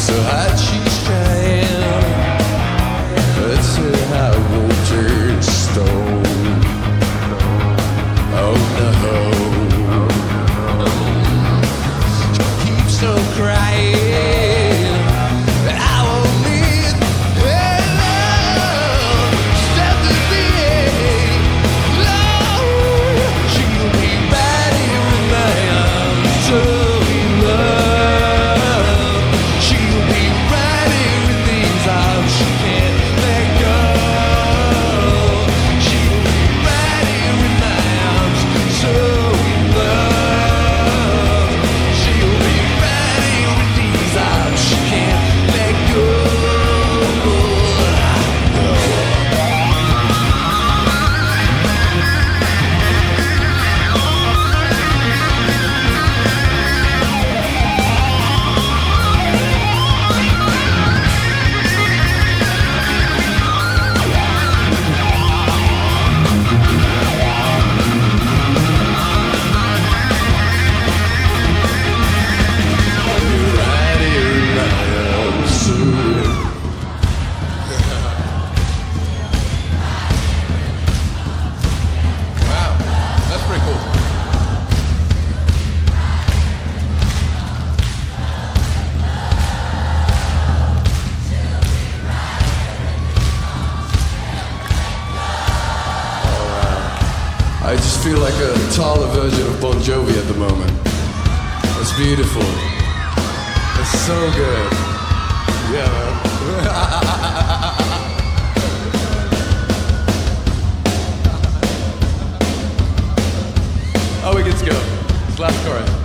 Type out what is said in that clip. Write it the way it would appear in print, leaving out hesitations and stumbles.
So hot she's trying. It's a high water stone. Oh no. She keeps on crying. I won't need love. Step to be love. She'll be right here in my arms. So in love. She'll be right here in these arms. She can't let go. She'll be right here in my arms. So in love. She'll be right here in these arms. She can't let go. Right here in my arms. So wow, that's pretty cool. I just feel like a taller version of Bon Jovi at the moment. It's beautiful. It's so good. Yeah, man. Oh, we get to go. It's last chorus.